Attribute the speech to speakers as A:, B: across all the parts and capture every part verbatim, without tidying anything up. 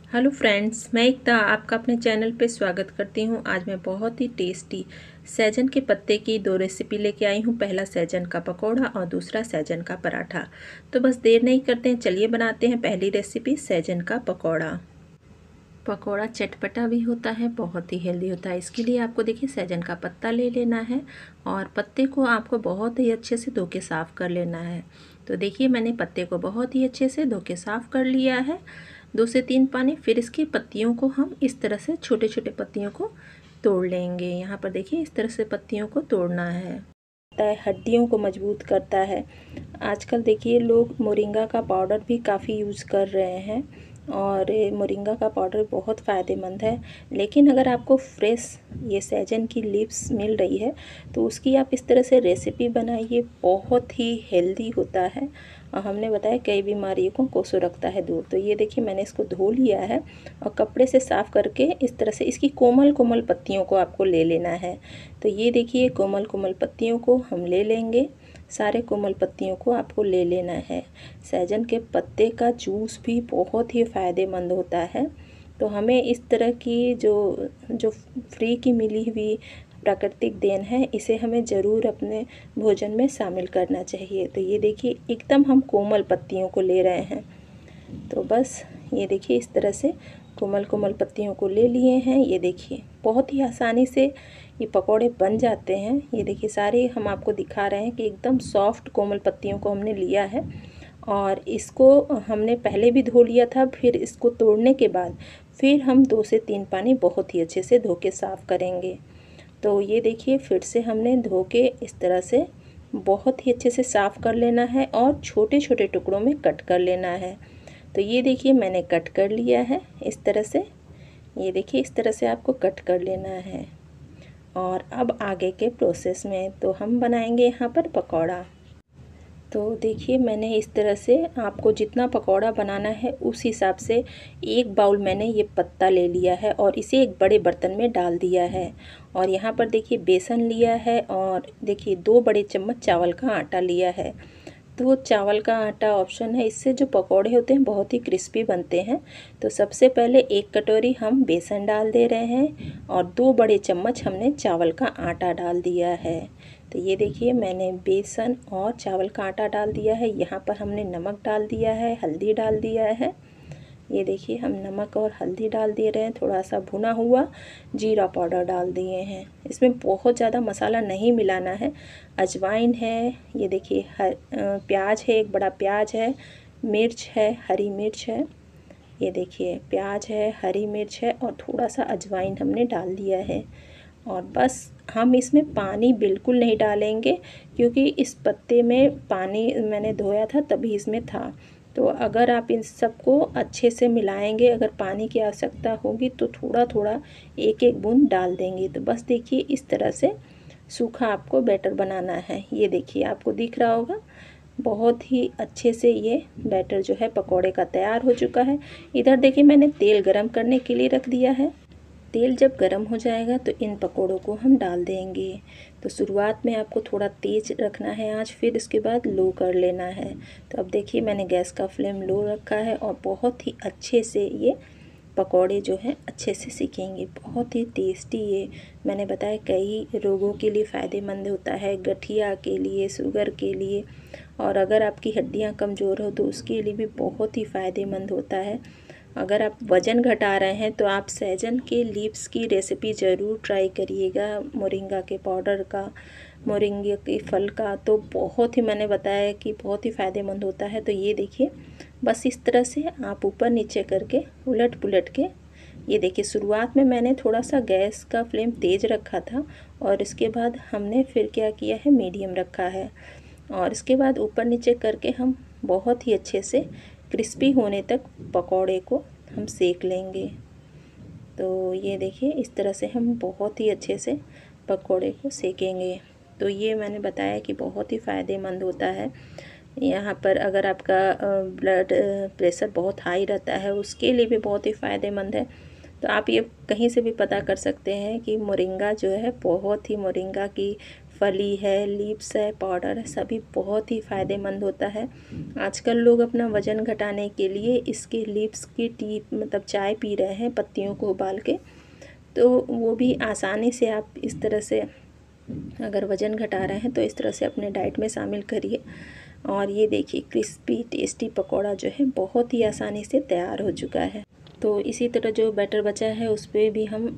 A: Hello friends, मैं एकता आपका अपने चैनल पे स्वागत करती हूँ। आज मैं बहुत ही टेस्टी सहजन के पत्ते की दो रेसिपी लेके आई हूँ। पहला सहजन का पकौड़ा और दूसरा सहजन का पराठा। तो बस देर नहीं करते हैं, चलिए बनाते हैं पहली रेसिपी सहजन का पकौड़ा। पकौड़ा चटपटा भी होता है, बहुत ही हेल्दी होता है। इसके लिए आपको देखिए सहजन का पत्ता ले लेना है और पत्ते को आपको बहुत ही अच्छे से धो के साफ़ कर लेना है। तो देखिए मैंने पत्ते को बहुत ही अच्छे से धो के साफ़ कर लिया है, दो से तीन पानी। फिर इसकी पत्तियों को हम इस तरह से छोटे छोटे पत्तियों को तोड़ लेंगे। यहाँ पर देखिए इस तरह से पत्तियों को तोड़ना है। हड्डियों को मजबूत करता है। आजकल देखिए लोग मोरिंगा का पाउडर भी काफ़ी यूज़ कर रहे हैं और मोरिंगा का पाउडर बहुत फ़ायदेमंद है। लेकिन अगर आपको फ्रेश ये सहजन की लीव्स मिल रही है तो उसकी आप इस तरह से रेसिपी बनाइए, बहुत ही हेल्दी होता है और हमने बताया कई बीमारियों को कोसों रखता है दूर। तो ये देखिए मैंने इसको धो लिया है और कपड़े से साफ़ करके इस तरह से इसकी कोमल कोमल पत्तियों को आपको ले लेना है। तो ये देखिए कोमल कोमल पत्तियों को हम ले लेंगे, सारे कोमल पत्तियों को आपको ले लेना है। सहजन के पत्ते का जूस भी बहुत ही फ़ायदेमंद होता है। तो हमें इस तरह की जो जो फ्री की मिली हुई प्राकृतिक देन है, इसे हमें ज़रूर अपने भोजन में शामिल करना चाहिए। तो ये देखिए एकदम हम कोमल पत्तियों को ले रहे हैं। तो बस ये देखिए इस तरह से कोमल कोमल पत्तियों को ले लिए हैं। ये देखिए बहुत ही आसानी से ये पकौड़े बन जाते हैं। ये देखिए सारे हम आपको दिखा रहे हैं कि एकदम सॉफ्ट कोमल पत्तियों को हमने लिया है और इसको हमने पहले भी धो लिया था। फिर इसको तोड़ने के बाद फिर हम दो से तीन पानी बहुत ही अच्छे से धो के साफ़ करेंगे। तो ये देखिए फिर से हमने धो के इस तरह से बहुत ही अच्छे से साफ़ कर लेना है और छोटे छोटे टुकड़ों में कट कर लेना है। तो ये देखिए मैंने कट कर लिया है इस तरह से। ये देखिए इस तरह से आपको कट कर लेना है। और अब आगे के प्रोसेस में तो हम बनाएंगे यहाँ पर पकौड़ा। तो देखिए मैंने इस तरह से आपको जितना पकौड़ा बनाना है उस हिसाब से एक बाउल मैंने ये पत्ता ले लिया है और इसे एक बड़े बर्तन में डाल दिया है। और यहाँ पर देखिए बेसन लिया है और देखिए दो बड़े चम्मच चावल का आटा लिया है। तो चावल का आटा ऑप्शन है, इससे जो पकौड़े होते हैं बहुत ही क्रिस्पी बनते हैं। तो सबसे पहले एक कटोरी हम बेसन डाल दे रहे हैं और दो बड़े चम्मच हमने चावल का आटा डाल दिया है। तो ये देखिए मैंने बेसन और चावल का आटा डाल दिया है। यहाँ पर हमने नमक डाल दिया है, हल्दी डाल दिया है। ये देखिए हम नमक और हल्दी डाल दे रहे हैं। थोड़ा सा भुना हुआ जीरा पाउडर डाल दिए हैं। इसमें बहुत ज़्यादा मसाला नहीं मिलाना है। अजवाइन है, ये देखिए हर प्याज है, एक बड़ा प्याज है, मिर्च है, हरी मिर्च है। ये देखिए प्याज है, हरी मिर्च है और थोड़ा सा अजवाइन हमने डाल दिया है। और बस हम इसमें पानी बिल्कुल नहीं डालेंगे क्योंकि इस पत्ते में पानी मैंने धोया था तभी इसमें था। तो अगर आप इन सबको अच्छे से मिलाएंगे, अगर पानी की आवश्यकता होगी तो थोड़ा थोड़ा एक एक बूंद डाल देंगे। तो बस देखिए इस तरह से सूखा आपको बैटर बनाना है। ये देखिए आपको दिख रहा होगा बहुत ही अच्छे से ये बैटर जो है पकौड़े का तैयार हो चुका है। इधर देखिए मैंने तेल गरम करने के लिए रख दिया है। तेल जब गरम हो जाएगा तो इन पकौड़ों को हम डाल देंगे। तो शुरुआत में आपको थोड़ा तेज़ रखना है आँच, फिर इसके बाद लो कर लेना है। तो अब देखिए मैंने गैस का फ्लेम लो रखा है और बहुत ही अच्छे से ये पकौड़े जो हैं अच्छे से सीखेंगे। बहुत ही टेस्टी ये मैंने बताया कई रोगों के लिए फ़ायदेमंद होता है, गठिया के लिए, शुगर के लिए, और अगर आपकी हड्डियाँ कमज़ोर हो तो उसके लिए भी बहुत ही फ़ायदेमंद होता है। अगर आप वज़न घटा रहे हैं तो आप सहजन के लीव्स की रेसिपी ज़रूर ट्राई करिएगा, मोरिंगा के पाउडर का, मोरिंगे के फल का। तो बहुत ही मैंने बताया कि बहुत ही फ़ायदेमंद होता है। तो ये देखिए बस इस तरह से आप ऊपर नीचे करके उलट पुलट के, ये देखिए शुरुआत में मैंने थोड़ा सा गैस का फ्लेम तेज़ रखा था और इसके बाद हमने फिर क्या किया है मीडियम रखा है। और इसके बाद ऊपर नीचे करके हम बहुत ही अच्छे से क्रिस्पी होने तक पकौड़े को हम सेक लेंगे। तो ये देखिए इस तरह से हम बहुत ही अच्छे से पकौड़े को सेकेंगे। तो ये मैंने बताया कि बहुत ही फ़ायदेमंद होता है। यहाँ पर अगर आपका ब्लड प्रेशर बहुत हाई रहता है उसके लिए भी बहुत ही फ़ायदेमंद है। तो आप ये कहीं से भी पता कर सकते हैं कि मोरिंगा जो है बहुत ही मोरिंगा की फली है, लीव्स है, पाउडर है, सभी बहुत ही फ़ायदेमंद होता है। आजकल लोग अपना वज़न घटाने के लिए इसके लीव्स की टी मतलब चाय पी रहे हैं, पत्तियों को उबाल के। तो वो भी आसानी से आप इस तरह से अगर वज़न घटा रहे हैं तो इस तरह से अपने डाइट में शामिल करिए। और ये देखिए क्रिस्पी टेस्टी पकौड़ा जो है बहुत ही आसानी से तैयार हो चुका है। तो इसी तरह जो बैटर बचा है उस पर भी हम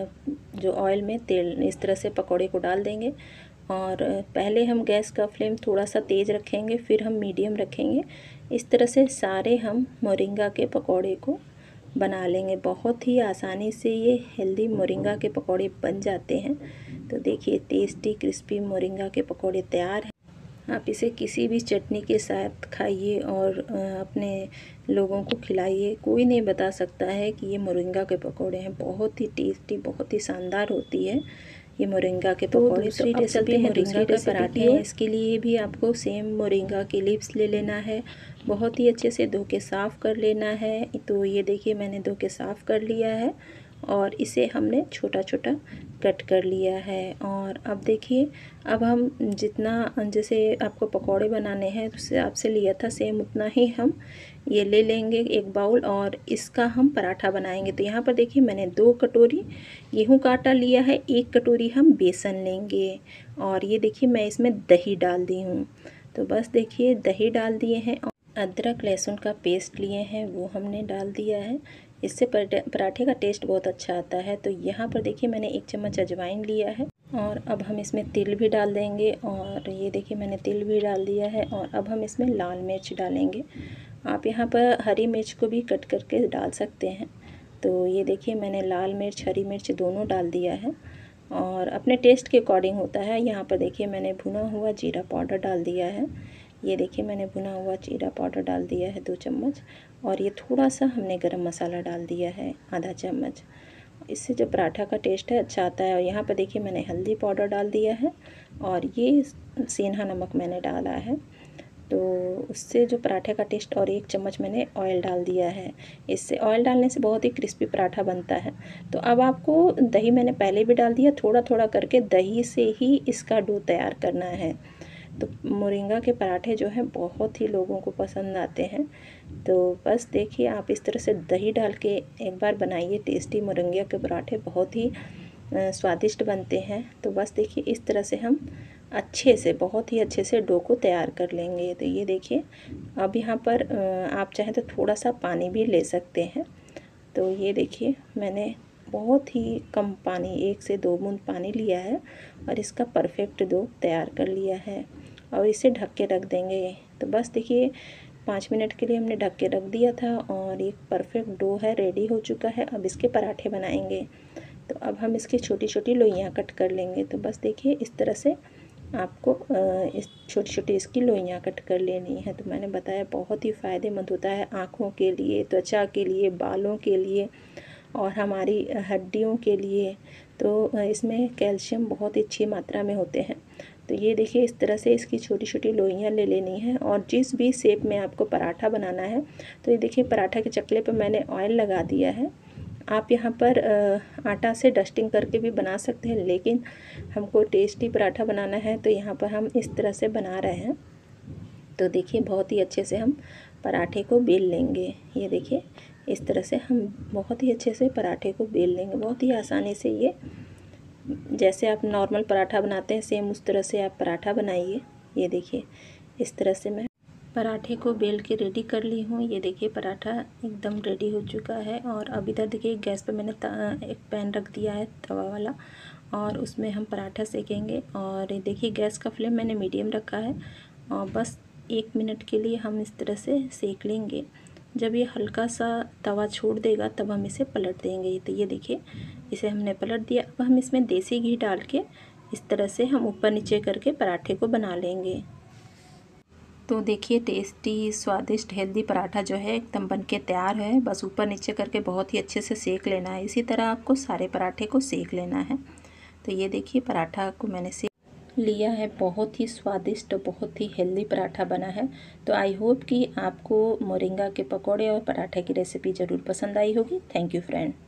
A: जो ऑयल में तेल इस तरह से पकौड़े को डाल देंगे। और पहले हम गैस का फ्लेम थोड़ा सा तेज़ रखेंगे, फिर हम मीडियम रखेंगे। इस तरह से सारे हम मोरिंगा के पकौड़े को बना लेंगे। बहुत ही आसानी से ये हेल्दी मोरिंगा के पकौड़े बन जाते हैं। तो देखिए टेस्टी क्रिस्पी मोरिंगा के पकौड़े तैयार हैं। आप इसे किसी भी चटनी के साथ खाइए और अपने लोगों को खिलाइए। कोई नहीं बता सकता है कि ये मोरिंगा के पकौड़े हैं। बहुत ही टेस्टी, बहुत ही शानदार होती है ये मोरिंगा के पकौड़े। दूसरी रेसिपी मोरिंगा का पराठे हैं। इसके लिए भी आपको सेम मोरिंगा के लीव्स ले लेना है, बहुत ही अच्छे से धो के साफ़ कर लेना है। तो ये देखिए मैंने धो के साफ़ कर लिया है और इसे हमने छोटा छोटा कट कर लिया है। और अब देखिए अब हम जितना जैसे आपको पकौड़े बनाने हैं उससे आपसे लिया था सेम उतना ही हम ये ले लेंगे एक बाउल, और इसका हम पराठा बनाएंगे। तो यहाँ पर देखिए मैंने दो कटोरी गेहूं का आटा लिया है, एक कटोरी हम बेसन लेंगे। और ये देखिए मैं इसमें दही डाल दी हूँ। तो बस देखिए दही डाल दिए हैं। अदरक लहसुन का पेस्ट लिए हैं वो हमने डाल दिया है। इससे पराठे का टेस्ट बहुत अच्छा आता है। तो यहाँ पर देखिए मैंने एक चम्मच अजवाइन लिया है और अब हम इसमें तिल भी डाल देंगे। और ये देखिए मैंने तिल भी डाल दिया है। और अब हम इसमें लाल मिर्च डालेंगे। आप यहाँ पर हरी मिर्च को भी कट करके डाल सकते हैं। तो ये देखिए मैंने लाल मिर्च हरी मिर्च दोनों डाल दिया है और अपने टेस्ट के अकॉर्डिंग होता है। यहाँ पर देखिए मैंने भुना हुआ जीरा पाउडर डाल दिया है। ये देखिए मैंने भुना हुआ जीरा पाउडर डाल दिया है दो चम्मच। और ये थोड़ा सा हमने गरम मसाला डाल दिया है आधा चम्मच। इससे जो पराठा का टेस्ट है अच्छा आता है। और यहाँ पर देखिए मैंने हल्दी पाउडर डाल दिया है और ये सेंधा नमक मैंने डाला है। तो उससे जो पराठे का टेस्ट, और एक चम्मच मैंने ऑयल डाल दिया है। इससे ऑयल डालने से बहुत ही क्रिस्पी पराठा बनता है। तो अब आपको दही मैंने पहले भी डाल दिया, थोड़ा थोड़ा करके दही से ही इसका डो तैयार करना है। तो मोरिंगा के पराठे जो हैं बहुत ही लोगों को पसंद आते हैं। तो बस देखिए आप इस तरह से दही डाल के एक बार बनाइए। टेस्टी मोरिंगा के पराठे बहुत ही स्वादिष्ट बनते हैं। तो बस देखिए इस तरह से हम अच्छे से बहुत ही अच्छे से डो को तैयार कर लेंगे। तो ये देखिए अब यहाँ पर आप चाहें तो थोड़ा सा पानी भी ले सकते हैं। तो ये देखिए मैंने बहुत ही कम पानी, एक से दो बूंद पानी लिया है और इसका परफेक्ट डो तैयार कर लिया है। और इसे ढक के रख देंगे। तो बस देखिए पाँच मिनट के लिए हमने ढक के रख दिया था और एक परफेक्ट डो है, रेडी हो चुका है। अब इसके पराठे बनाएंगे। तो अब हम इसकी छोटी छोटी लोइयाँ कट कर लेंगे। तो बस देखिए इस तरह से आपको इस छोटी छोटी इसकी लोइयाँ कट कर लेनी है। तो मैंने बताया बहुत ही फ़ायदेमंद होता है आँखों के लिए, त्वचा के लिए, बालों के लिए और हमारी हड्डियों के लिए। तो इसमें कैल्शियम बहुत ही अच्छी मात्रा में होते हैं। तो ये देखिए इस तरह से इसकी छोटी छोटी लोइयाँ ले लेनी है। और जिस भी शेप में आपको पराठा बनाना है, तो ये देखिए पराठा के चकले पर मैंने ऑयल लगा दिया है। आप यहाँ पर आटा से डस्टिंग करके भी बना सकते हैं, लेकिन हमको टेस्टी पराठा बनाना है तो यहाँ पर हम इस तरह से बना रहे हैं। तो देखिए बहुत ही अच्छे से हम पराठे को बेल लेंगे। ये देखिए इस तरह से हम बहुत ही अच्छे से पराठे को बेल लेंगे। बहुत ही आसानी से ये, जैसे आप नॉर्मल पराठा बनाते हैं सेम उस तरह से आप पराठा बनाइए। ये देखिए इस तरह से मैं पराठे को बेल के रेडी कर ली हूँ। ये देखिए पराठा एकदम रेडी हो चुका है। और अब इधर देखिए गैस पे मैंने एक पैन रख दिया है तवा वाला, और उसमें हम पराठा सेकेंगे। और ये देखिए गैस का फ्लेम मैंने मीडियम रखा है और बस एक मिनट के लिए हम इस तरह से सेक लेंगे। जब ये हल्का सा तवा छोड़ देगा तब हम इसे पलट देंगे। तो ये देखिए इसे हमने पलट दिया। अब हम इसमें देसी घी डाल के इस तरह से हम ऊपर नीचे करके पराठे को बना लेंगे। तो देखिए टेस्टी स्वादिष्ट हेल्दी पराठा जो है एकदम बन के तैयार है। बस ऊपर नीचे करके बहुत ही अच्छे से सेक लेना है। इसी तरह आपको सारे पराठे को सेक लेना है। तो ये देखिए पराठा को मैंने सेक लिया है। बहुत ही स्वादिष्ट, बहुत ही हेल्दी पराठा बना है। तो आई होप कि आपको मोरिंगा के पकौड़े और पराठे की रेसिपी ज़रूर पसंद आई होगी। Thank you friend.